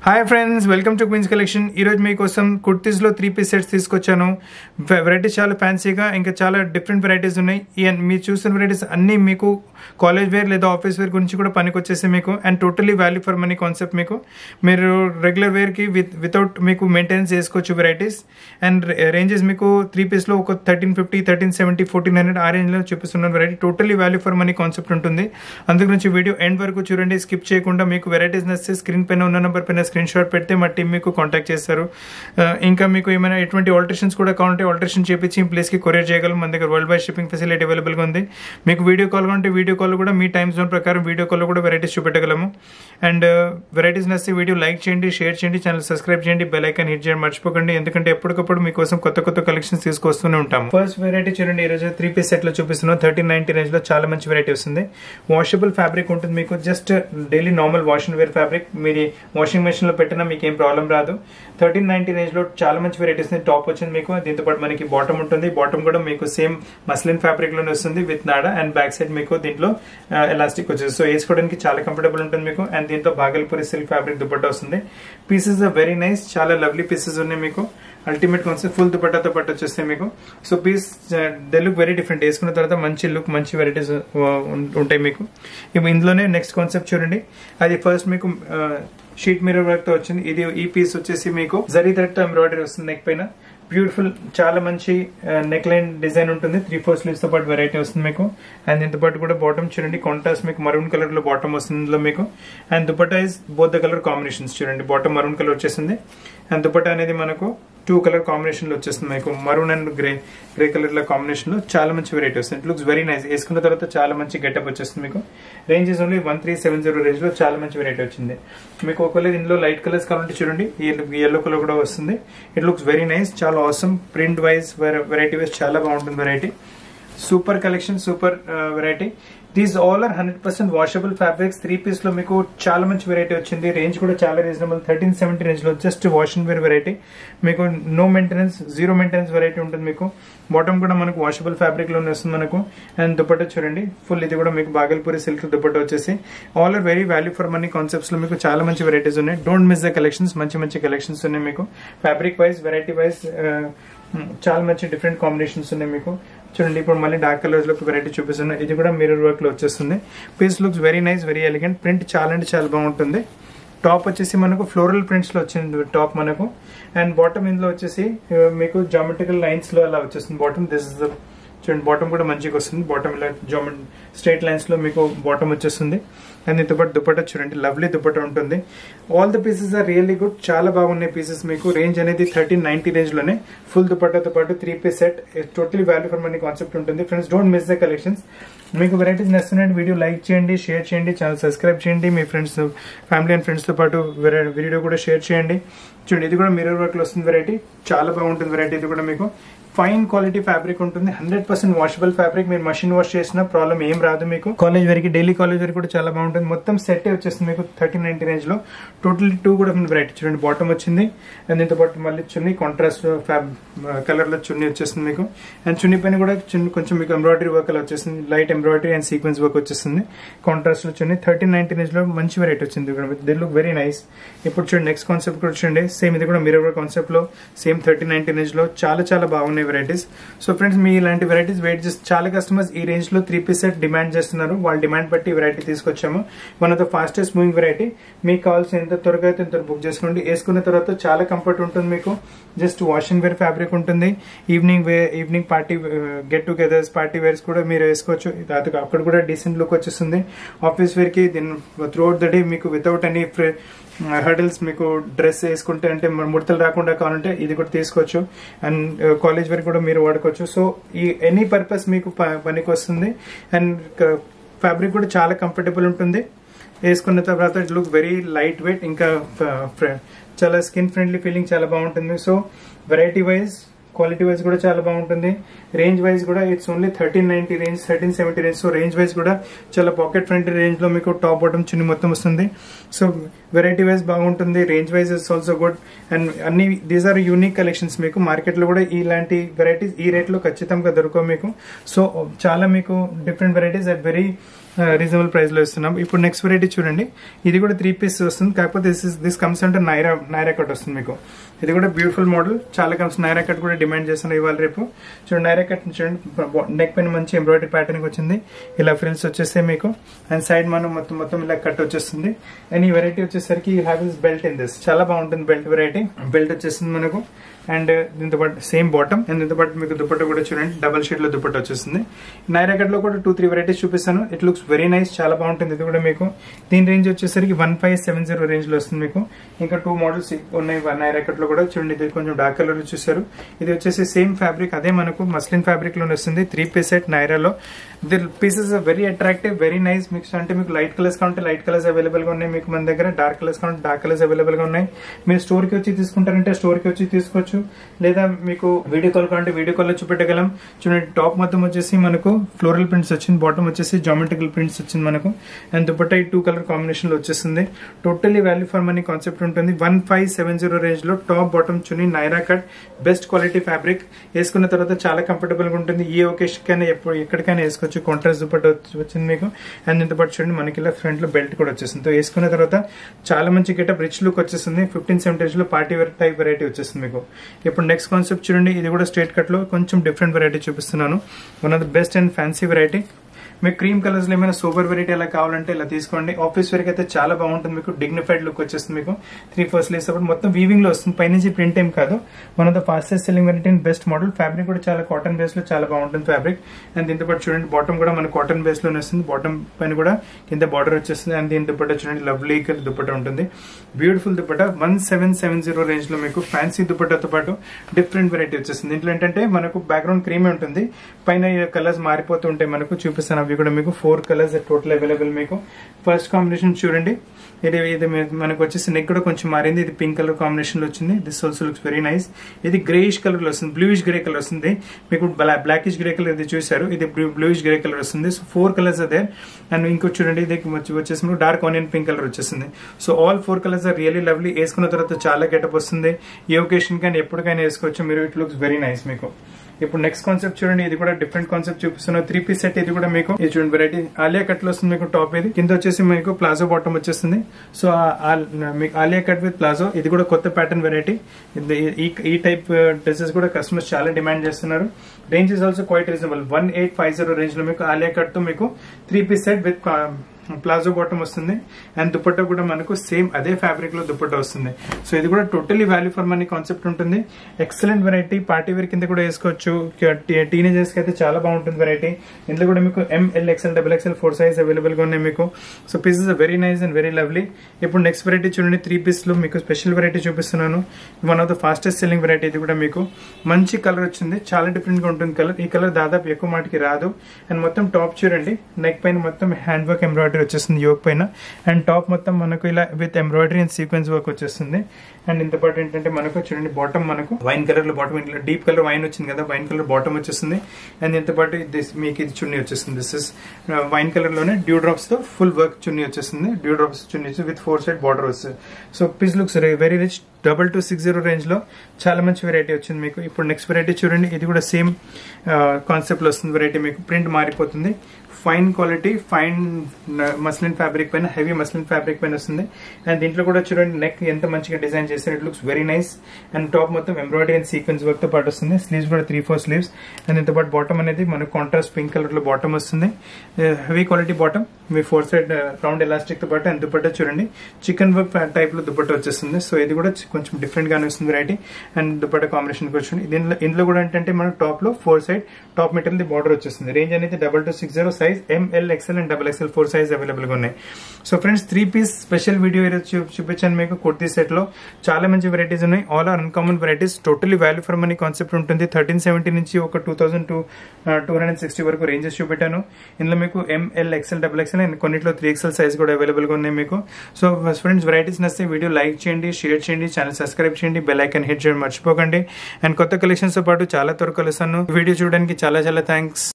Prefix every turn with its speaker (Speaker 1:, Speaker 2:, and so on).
Speaker 1: Hi friends, welcome to Queens Collection. ఈరోజు మీకోసం కుర్తీస్లో 3-piece sets తీసుకొచ్చాను. వెరైటీస్ చాలా ఫ్యాన్సీగా, ఇంకా చాలా డిఫరెంట్ వెరైటీస్ ఉన్నాయి. మీరు చూసిన వెరైటీస్ అన్నీ మీకు కాలేజ్ వేర్ లేదా ఆఫీస్ వేర్ గురించి కూడా పనికి వచ్చేసి మీకు and totally value for money concept. మీరు రెగ్యులర్ వేర్కి వితౌట్ మీకు మెయింటెనెన్స్ చేసుకోవచ్చు వెరైటీస్. అండ్ రేంజెస్ మీకు 3-pieceలో ఒక 1350, 1370, 1400 ఆ రేంజ్లో చూపిస్తున్న variety totally value for money concept ఉంటుంది. అందు గురించి వీడియో ఎండ్ వరకు చూడండి, స్కిప్ చేయకుండా. మీకు వెరైటీస్ నచ్చితే స్క్రీన్ పైన ఉన్న నెంబర్ పైన స్క్రీన్ షాట్ పెడితే మా టీం మీకు కాంటాక్ట్ చేస్తారు. ఇంకా మీకు ఏమైనా ఎటువంటి ఆల్టరేషన్స్ కూడా కావాలంటే ఆల్టరేషన్ చేపించి ఈ ప్లేస్కి కొరియర్ చేయగలం. మన దగ్గర వరల్డ్ వైడ్ షిప్పింగ్ ఫెసిలిటీ అవైలబుల్గా ఉంది. మీకు వీడియో కాల్ కావాలంటే వీడియో కాల్ కూడా మీ టైమ్ జోన్ ప్రకారం వీడియో కాల్లో కూడా వెరైటీస్ చూపెట్టగలము. అండ్ వెరైటీస్ నచ్చితే వీడియో లైక్ చేయండి, షేర్ చేయండి, ఛానల్ సబ్స్క్రైబ్ చేయండి, బెల్ ఐకాన్ హిట్ చేయడం మర్చిపోకండి. ఎందుకంటే ఎప్పటికప్పుడు మీకోసం కొత్త కొత్త కలెక్షన్స్ తీసుకొస్తూనే ఉంటాము. ఫస్ట్ వెరైటీ చూడండి, ఈరోజు 3-piece సెట్ లో చూపిస్తున్నాం. 1390 రేంజ్ లో చాలా మంచి వెరైటీ వస్తుంది. వాషబుల్ ఫ్యాబ్రిక్ ఉంటుంది మీకు. Just daily normal wash and wear fabric. మీరు వాషింగ్ మెషిన్ లో పెట్టినా మీకు ఏం ప్రాబ్లం రాదు. 1390 రేంజ్ లో చాలా మంచి వెరైటీస్. టాప్ వచ్చింది మీకు, దీంతో పాటు మనకి బాటమ్ ఉంటుంది. బాటమ్ కూడా మీకు సేమ్ మస్లిన్ ఫ్యాబ్రిక్ లోనే వస్తుంది విత్ నాడా. అండ్ బ్యాక్ సైడ్ మీకు దీంట్లో ఎలాస్టిక్ వచ్చేసి సో వేసుకోవడానికి చాలా కంఫర్టబుల్ ఉంటుంది మీకు. అండ్ దీంతో భాగల్పూరి సిల్క్ ఫ్యాబ్రిక్ దుపట్టా వస్తుంది. పీసెస్ వెరీ నైస్, చాలా లవ్లీ పీసెస్ ఉన్నాయి మీకు. అల్టిమేట్ కాన్సెప్ట్ ఫుల్ దుపట్టాతో పాటు వచ్చేస్తాయి మీకు. So piece they look very different. వేసుకున్న తర్వాత మంచి లుక్, మంచి వెరైటీస్ ఉంటాయి మీకు. ఇప్పుడు ఇందులోనే నెక్స్ట్ కాన్సెప్ట్ చూడండి. అది ఫస్ట్ మీకు షీట్ మిర్రర్ వర్క్ తో వచ్చింది. ఇది ఈ పీస్ వచ్చేసి మీకు జరీ థ్రెడ్ ఎంబ్రాయిడరీ వస్తుంది నెక్ పైన. బ్యూటిఫుల్, చాలా మంచి నెక్ లైన్ డిజైన్ ఉంటుంది. 3-4 స్లీవ్స్ తో పాటు వెరైటీ వస్తుంది మీకు. అండ్ దీంతో పాటు కూడా బాటమ్ చూడండి, కాంట్రాస్ట్ మీకు మరూన్ కలర్ లో బాటమ్ వస్తుంది ఇందులో మీకు. And dupatta is both the colour combinations చూడండి. బాటమ్ మరూన్ కలర్ వచ్చేసింది. అండ్ దుపట్టా అనేది మనకు 2 కలర్ కాంబినేషన్ లో వచ్చేస్తుంది మీకు. మరూన్ అండ్ గ్రే కలర్ లో కాంబినేషన్ లో చాలా మంచి వెరైటీ వస్తుంది. It looks very nice. వేసుకున్న తర్వాత చాలా మంచి గెటప్ వచ్చేస్తుంది మీకు. రేంజ్ ఇస్ ఓన్లీ 1370 రేంజ్ లో చాలా మంచి వెరైటీ వచ్చింది మీకు. ఒకవేళ ఇందులో లైట్ కలర్స్ కావాలంటే చూడండి, ఎల్లో కలర్ కూడా వస్తుంది. ఇట్ లుక్స్ వెరీ నైస్, చాలా awesome. Print wise variety wise చాలా బాగుంటుంది variety. Super collection, super variety. These all are 100% washable fabrics. 3-piece లో మీకు చాలా మంచి వెరైటీ వచ్చింది. రేంజ్ కూడా చాలా రీజనబుల్. 1370 రేంజ్ లో just wash and wear variety మీకు. No maintenance, zero maintenance variety ఉంటుంది మీకు. బాటమ్ కూడా మనకు వాషబుల్ ఫ్యాబ్రిక్ లోనే వస్తుంది మనకు. అండ్ దుపట్టా చూడండి ఫుల్, ఇది కూడా మీకు భాగల్పూరి సిల్క్ దుపట్టా వచ్చేసి. All are very value for money concepts లో మీకు చాలా మంచి వెరైటీస్ ఉన్నాయి. Don't miss the collections. మంచి మంచి కలెక్షన్స్ ఉన్నాయి మీకు. ఫ్యాబ్రిక్ వైజ్, వెరైటీ వైజ్ చాలా మంచి డిఫరెంట్ కాంబినేషన్స్ ఉన్నాయి మీకు. చూడండి, ఇప్పుడు మళ్ళీ డార్క్ కలర్స్ లో వెరైటీ చూపిస్తున్నాయి. ఇది కూడా మిర్రర్ వర్క్ లో వచ్చేస్తుంది. Piece looks very nice, very elegant. Print చాలా అంటే చాలా బాగుంటుంది. టాప్ వచ్చేసి మనకు ఫ్లోరల్ ప్రింట్స్ లో వచ్చింది టాప్ మనకు. అండ్ బాటమ్ ఇందులో వచ్చేసి మీకు జామెట్రికల్ లైన్స్ లో అలా వచ్చేస్తుంది బాటమ్. దిస్ ఇస్ ద చూడండి, బాటమ్ కూడా మంచిగా వస్తుంది. బాటమ్ ఇలా స్ట్రైట్ లైన్స్ లో మీకు బాటమ్ వచ్చేస్తుంది. అండ్ దీంతో పాటు దుపట్టా చూడండి, లవ్లీ దుపట్టా ఉంటుంది. All the pieces are really good, చాలా బాగున్నాయి పీసెస్ మీకు. రేంజ్ అనేది 1390 రేంజ్ లోనే ఫుల్ దుపట్టాతో పాటు 3-piece set. Totally value for money concept ఉంటుంది. Friends, don't miss the collections. మీకు వెరైటీస్ నచ్చినట్టు వీడియో లైక్ చేయండి, షేర్ చేయండి, ఛానల్ సబ్స్క్రైబ్ చేయండి. మీ ఫ్రెండ్స్, ఫ్యామిలీ అండ్ ఫ్రెండ్స్ తో పాటు వీడియో కూడా షేర్ చేయండి. చూడండి, ఇది కూడా మిర్రర్ వర్క్ లో వస్తుంది వెరైటీ. చాలా బాగుంటుంది వెరైటీ. ఇది కూడా మీకు ఫైన్ క్వాలిటీ ఫ్యాబ్రిక్ ఉంటుంది. 100% వాషబుల్ ఫ్యాబ్రిక్. మీరు మషిన్ వాష్ చేసిన ప్రాబ్లం ఏం రాదు మీకు. కాలేజ్ వరకు, డైలీ కాలేజ్ వరకు కూడా చాలా బాగుంటుంది. మొత్తం సెట్ వచ్చేస్తుంది మీకు 1390 రేంజ్ లో. టోటలీ 2 కూడా వెరైటీ చూడండి. బాటమ్ వచ్చింది. అండ్ దీంతో పాటు మళ్ళీ చున్నీ కాంట్రాస్ట్ కలర్ లో చున్నీ వచ్చేస్తుంది మీకు. అండ్ చున్నీ పైన కూడా కొంచెం మీకు ఎంబ్రాయిడరీ వర్క్ అలా వచ్చేస్తుంది. Light embroidery and sequence work వచ్చేస్తుంది. కాంట్రాస్ట్ లో చున్నీ 1390 రేంజ్ లో మంచి వెరైటీ వచ్చింది. They look very nice. ఇప్పుడు చూడండి, నెక్స్ట్ కాన్సెప్ట్ కూడా చూడండి. సేమ్ ఇది కూడా మిర్రర్ వర్క్ కాన్సెప్ట్ లో సేమ్ 1390 రేంజ్ లో చాలా చాలా బాగున్నాయి వెరైటీస్. సో ఫ్రెండ్స్, మీ ఇలాంటి వెరైటీస్ వెయిట్ చేసి చాలా కస్టమర్స్ ఈ రేంజ్ లో 3-piece సెట్ డిమాండ్ చేస్తున్నారు. వాళ్ళ డిమాండ్ బట్టి వెరైటీ తీసుకొచ్చాము. One of the fastest moving variety. మీకు కావాల్సిన ఎంత త్వరగా అయితే ఎంత బుక్ చేసుకోండి. వేసుకున్న తర్వాత చాలా కంఫర్ట్ ఉంటుంది మీకు. Just wash and wear fabric ఉంటుంది. Evening party get togethers, party wears కూడా మీరు వేసుకోవచ్చు. అక్కడ కూడా డీసెంట్ లుక్ వచ్చేస్తుంది. ఆఫీస్ వేర్ కి త్రూ అవుట్ ద డే మీకు వితౌట్ ఎనీ హర్డల్స్ మీకు డ్రెస్ వేసుకుంటే అంటే ముడతలు రాకుండా కావాలంటే ఇది కూడా తీసుకోవచ్చు. అండ్ కాలేజ్ వరకు కూడా మీరు వాడుకోవచ్చు. సో ఈ ఎనీ పర్పస్ మీకు పనికి వస్తుంది. అండ్ ఫ్యాబ్రిక్ కూడా చాలా కంఫర్టబుల్ ఉంటుంది. వేసుకున్న తర్వాత it look very light weight. ఇంకా చాలా స్కిన్ ఫ్రెండ్లీ ఫీలింగ్ చాలా బాగుంటుంది. So variety wise, quality wise కూడా చాలా బాగుంటుంది. రేంజ్ వైజ్ కూడా it's only 1390 range, 1370 range. So range wise కూడా చాలా పాకెట్ ఫ్రెండ్లీ రేంజ్ లో మీకు టాప్ బాటమ్ చున్నీ మొత్తం వస్తుంది. సో వెరైటీ వైజ్ బాగుంటుంది. Range wise is also good. And అన్ని దీస్ ఆర్ యూనిక్ కలెక్షన్స్. మీకు మార్కెట్ లో కూడా ఇలాంటి వెరైటీస్ ఈ రేట్ లో ఖచ్చితంగా దొరకవు మీకు. సో చాలా మీకు different varieties at very reasonable price లో ఇస్తున్నాం. ఇప్పుడు నెక్స్ట్ వెరైటీ చూడండి, ఇది కూడా 3 పీస్ వస్తుంది, కాకపోతే దిస్ కమ్స్ అంటే నైరా కట్ వస్తుంది మీకు. ఇది కూడా బ్యూటిఫుల్ మోడల్, చాలా కమ్స్. నైరా కట్ కూడా డిమాండ్ చేస్తున్నారు ఇవాళ రేపు. చూడండి నైరా కట్ చూడండి, నెక్ పైన మంచి ఎంబ్రాయిడరీ ప్యాటర్న్ వచ్చింది, ఇలా ఫ్రిల్స్ వచ్చేస్తే మీకు. అండ్ సైడ్ మనం మొత్తం ఇలా కట్ వచ్చేస్తుంది. అండ్ ఈ వెరైటీ వచ్చేసరికి you have this belt in this, చాలా బాగుంటుంది బెల్ట్ వెరైటీ. బెల్ట్ వచ్చేస్తుంది మనకు. అండ్ దీంతో పాటు సేమ్ బాటమ్, అండ్ దీంతో పాటు మీకు దుపట్టా కూడా చూడండి, డబల్ షేడ్ లో దుపట్టా వచ్చేస్తుంది. నైరా కట్ లో కూడా 2-3 వెరైటీస్ చూపిస్తాను. ఇట్ లుక్స్ వెరీ నైస్, చాలా బాగుంటుంది. ఇది కూడా మీకు దీని రేంజ్ వచ్చేసరికి 1570 రేంజ్ లో వస్తుంది మీకు. ఇంకా 2 మోడల్స్ ఉన్నాయి నైరా కట్ లో కూడా. చూడండి ఇది కొంచెం డార్క్ కలర్ చూసారు. ఇది వచ్చేసి సేమ్ ఫ్యాబ్రిక్, అదే మనకు మస్లిన్ ఫ్యాబ్రిక్ లోనే వస్తుంది. 3 పీస్ సెట్ నైరాలో. The pieces very attractive, very nice. మీకు అంటే మీకు లైట్ కలర్స్ కావాలంటే లైట్ కలర్స్ అవైలబుల్ గా ఉన్నాయి మీకు మన దగ్గర. డార్క్ కలర్స్ కావాలంటే డార్క్ కలర్స్ అవైలబుల్ గా ఉన్నాయి. మీరు స్టోర్ కి వచ్చి తీసుకుంటారంటే స్టోర్ కి వచ్చి తీసుకోవచ్చు, లేదా మీకు వీడియో కాల్ కావాలంటే వీడియో కాల్ లో చూపెట్టగలం. చూడండి టాప్ మొత్తం వచ్చేసి మనకు ఫ్లోరల్ ప్రింట్స్ వచ్చింది, బాటమ్ వచ్చేసి జామెట్రికల్ ప్రింట్స్ వచ్చింది మనకు. అండ్ దుపట్టా ఈ 2 కలర్ కాంబినేషన్ లో వచ్చేస్తుంది. Totally value for money concept ఉంటుంది. 1570 రేంజ్ లో top bottom chunni Naira cut, best quality fabric. వేసుకున్న తర్వాత చాలా కంఫర్టబుల్ గా ఉంటుంది. ఏ ఒకేషన్ కైనా ఎక్కడికైనా వేసుకోవచ్చు. కాంట్రాస్ట్ దుపట్టా వచ్చింది మీకు. అండ్ దీంతో పాటు చూడండి మనకి ఇలా ఫ్రంట్ లో బెల్ట్ కూడా వచ్చేస్తుంది. వేసుకున్న తర్వాత చాలా మంచి గెటప్, రిచ్ లుక్ వచ్చేస్తుంది. 1570 లో పార్టీ వేర్ టైప్ వెరైటీ వచ్చేస్తుంది మీకు. ఇప్పుడు నెక్స్ట్ కాన్సెప్ట్ చూడండి, ఇది కూడా స్ట్రేట్ కట్ లో కొంచెం డిఫరెంట్ వెరైటీ చూపిస్తున్నాను. One of the best and fancy variety. మీకు క్రీమ్ కలర్స్ లో ఏమైనా సూపర్ వెరైటీ ఎలా కావాలంటే ఇలా తీసుకోండి. ఆఫీస్ వేర్ అయితే చాలా బాగుంటుంది మీకు. డిగ్నిఫైడ్ లుక్ వచ్చేస్తుంది మీకు. 3/4 స్లీవ్స్ మొత్తం వీవింగ్ లో వస్తుంది, పైనుంచి ప్రింట్ ఏం కాదు. One of the fastest selling variety and best model. Fabric కూడా చాలా కాటన్ బేస్ లో చాలా బాగుంటుంది ఫ్యాబ్రిక్. అండ్ దీంతో పాటు చూడండి బాటమ్ కూడా మన కాటన్ బేస్ లోనే వస్తుంది. బాటమ్ పైన కూడా కింద బార్డర్ వచ్చేస్తుంది. అండ్ దీని దుపట్టా చూడండి లవ్లీ దుపట్టా ఉంటుంది. బ్యూటిఫుల్ దుపట్టా 1770 రేంజ్ లో మీకు ఫ్యాన్సీ దుపట్టాతో పాటు డిఫరెంట్ వెరైటీ వచ్చేస్తుంది. దీంట్లో ఏంటంటే మనకు బ్యాక్గ్రౌండ్ క్రీమ్ ఉంటుంది, పైన కలర్స్ మారిపోతూ ఉంటాయి మనకు. చూపిస్తాను అవి కూడా మీకు. 4 కలర్స్ టోటల్ అవైలబుల్ మీకు. ఫస్ట్ కాంబినేషన్ చూడండి, ఇది మనకు వచ్చేసి నెక్ కూడా కొంచెం మారింది. ఇది పింక్ కలర్ కాంబినేషన్ లో వచ్చింది. This also looks very nice. ఇది గ్రేయిష్ కలర్ లో వస్తుంది, బ్లూయిష్ గ్రే కలర్ వస్తుంది మీకు. బ్లాకిష్ గ్రే కలర్ ఇది చూసారు, ఇది బ్లూయిష్ గ్రే కలర్ వస్తుంది. సో 4 కలర్స్ అదే. అండ్ ఇంకో చూడండి, ఇది వచ్చేసి డార్క్ ఆనియన్ పింక్ కలర్ వచ్చేసింది. So all 4 colours are really lovely. వేసుకున్న తర్వాత చాలా గెటప్ వస్తుంది. ఏ ఒకేషన్ కానీ ఎప్పటికైనా వేసుకోవచ్చు మీరు. ఇట్ లుక్స్ వెరీ నైస్ మీకు. ఇప్పుడు నెక్స్ట్ కాన్సెప్ట్ చూడండి, ఇది కూడా డిఫరెంట్ కాన్సెప్ట్ చూపిస్తున్నా. 3 పీస్ సెట్ ఇది కూడా మీకు. ఇది చూడండి వెరైటీ ఆలియా కట్ లో వస్తుంది మీకు. టాప్ ఇది, కింద వచ్చేసి మీకు ప్లాజో బాటమ్ వచ్చేస్తుంది. సో మీకు ఆలియా కట్ విత్ ప్లాజో, ఇది కూడా కొత్త ప్యాటర్న్ వెరైటీ. ఈ టైప్ డ్రెస్సెస్ కూడా కస్టమర్స్ చాలా డిమాండ్ చేస్తున్నారు. Range is also quite reasonable. 1850 range లో మీకు ఆలియా కట్ తో మీకు 3 piece set with palazzo bottom వస్తుంది. అండ్ దుపట్టా కూడా మనకు సేమ్ అదే ఫ్యాబ్రిక్ లో దుపట్టా వస్తుంది. సో ఇది కూడా totally value for money concept ఉంటుంది. Excellent variety. పార్టీ వేర్ కింద కూడా వేసుకోవచ్చు. టీనేజర్స్ కి అయితే చాలా బాగుంటుంది వెరైటీ. ఇందులో కూడా మీకు ML, XL, XXL 4 size available గా ఉన్నాయి మీకు. So pieces very nice and very lovely. ఇప్పుడు నెక్స్ట్ వెరైటీ చూడండి, 3 పీస్ లో మీకు స్పెషల్ వెరైటీ చూపిస్తున్నాను. One of the fastest selling variety. ఇది కూడా మీకు మంచి కలర్ వచ్చింది, చాలా డిఫరెంట్ గా ఉంటుంది కలర్. ఈ కలర్ దాదాపు ఎక్కువ మాటికి రాదు. అండ్ మొత్తం టాప్ చూడండి, నెక్ పైన మొత్తం హ్యాండ్ వర్క్ ఎంబ్రాయిడరీ వచ్చేస్తుంది యోక్ పైన. అండ్ టాప్ మొత్తం మనకు ఇలా with embroidery and sequence work వచ్చేస్తుంది. అండ్ ఇంత పాటు ఏంటంటే మనకు చూడండి బాటమ్ మనకు వైన్ కలర్ లో బాటమ్, ఇట్లా డీప్ కలర్ వైన్ వచ్చింది కదా, వైన్ కలర్ బాటమ్ వచ్చేస్తుంది. అండ్ ఇంత పాటు మీకు ఇది చున్నీ వచ్చేస్తుంది. దిస్ ఇస్ వైన్ కలర్ లోనే డ్యూ డ్రాప్స్ తో ఫుల్ వర్క్ చున్నీ వచ్చేస్తుంది. Dew drops chunni with 4 side border వస్తుంది. So piece looks very rich. 2260 range లో చాలా మంచి వెరైటీ వచ్చింది మీకు. ఇప్పుడు నెక్స్ట్ వెరైటీ చూడండి, ఇది కూడా సేమ్ కాన్సెప్ట్ లో వస్తుంది వెరైటీ మీకు. ప్రింట్ మారిపోతుంది. Fine quality, fine muslin fabric పైన, హెవీ మస్లిన్ ఫ్యాబ్రిక్ పైన వస్తుంది. అండ్ దీంట్లో కూడా చూడండి నెక్ ఎంత మంచిగా డిజైన్ చేశారు. It looks very nice. And top మొత్తం ఎంబ్రాయిడరీ అండ్ సీక్వెన్స్ వర్క్ తో పాటు వస్తుంది. స్లీవ్స్ కూడా 3/4 స్లీవ్స్. అండ్ ఇంత పాటు బాటమ్ అనేది మనకు కాంట్రాస్ట్ పింక్ కలర్ లో బాటమ్ వస్తుంది. హెవీ క్వాలిటీ బాటమ్, మీ 4 సైడ్ రౌండ్ ఎలాస్టిక్ తో పాటు. అండ్ దుపట్టా చూడండి చికెన్ వర్క్ టైప్ లో దుపట్టా వచ్చేస్తుంది. సో ఇది కూడా కొంచెం డిఫరెంట్ గానే వస్తుంది వెరైటీ. అండ్ దుపట్టా కాంబినేషన్ వచ్చింది. ఇందులో కూడా ఏంటంటే మన టాప్ లో 4 side top material the border వచ్చేస్తుంది. రేంజ్ అనేది 2260. Size ML, XL and XXL 4 size available గా ఉన్నాయి. So friends 3 piece special video చూపించాను మీకు. కుర్తీ సెట్ లో చాలా మంచి వెరైటీస్ ఉన్నాయి. All are uncommon varieties. Totally value for money concept ఉంటుంది. 1370 నుంచి ఒక 2260 వరకు రేంజెస్ చూపెట్టాను. ఇందులో మీకు ML, XL, XXL అండ్ కొన్నిట్లో 3XL సైజ్ కూడా అవైలబుల్ గా ఉన్నాయి మీకు. సో ఫ్రెండ్స్ వెరైటీస్ నచ్చితే వీడియో లైక్ చేయండి, షేర్ చేయండి, ఛానల్ సబ్స్క్రైబ్ చేయండి, బెల్ ఐకాన్ హిట్ చేయడం మర్చిపోకండి. అండ్ కొత్త కలెక్షన్స్ తో పాటు చాలా త్వరగా కలుస్తాను. వీడియో చూడడానికి చాలా థ్యాంక్స్.